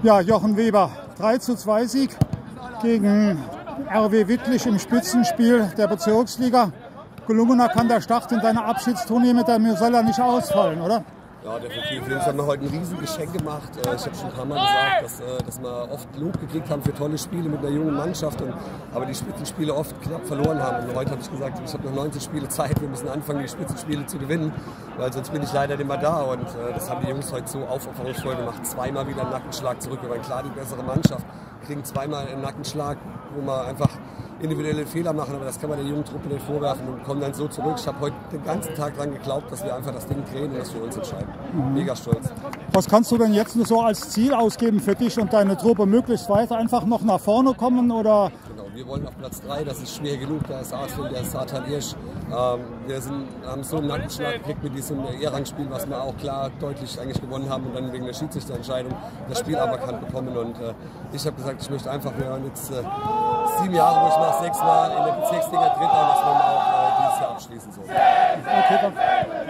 Ja, Jochen Weber, 3:2 Sieg gegen RW Wittlich im Spitzenspiel der Bezirksliga. Gelungener kann der Start in deiner Abschiedstournee mit der Mosella nicht ausfallen, oder? Ja, definitiv. Wir haben heute ein Riesengeschenk gemacht. Ich habe schon ein paar Mal gesagt, dass wir oft Lob gekriegt haben für tolle Spiele mit einer jungen Mannschaft, aber die Spitzenspiele oft knapp verloren haben. Und heute habe ich gesagt, ich habe noch 90 Spiele Zeit, wir müssen anfangen, die Spitzenspiele zu gewinnen, weil sonst bin ich leider nicht mehr da. Und das haben die Jungs heute so aufopferungsvoll gemacht. Zweimal wieder einen Nackenschlag zurück. Wir waren klar die bessere Mannschaft, kriegen zweimal einen Nackenschlag, wo wir einfach individuelle Fehler machen, aber das kann man der jungen Truppe nicht vorwerfen und kommen dann so zurück. Ich habe heute den ganzen Tag daran geglaubt, dass wir einfach das Ding drehen und das für uns entscheiden. Mega stolz. Was kannst du denn jetzt so als Ziel ausgeben für dich und deine Truppe? Möglichst weiter einfach noch nach vorne kommen, oder? Genau, wir wollen auf Platz 3, das ist schwer genug, da ist Arthur, der ist Satan Irsch. Wir haben so einen Nackenschlag gekriegt mit diesem E-Rang-Spiel, was wir auch klar deutlich eigentlich gewonnen haben und dann wegen der Schiedsrichterentscheidung das Spiel aberkannt bekommen. Und ich habe gesagt, ich möchte einfach, wir haben jetzt 7 Jahre, wo ich nach 6 Mal in der Bezirksliga Dritter, dass wir auch dieses Jahr abschließen sollen. Okay, dann.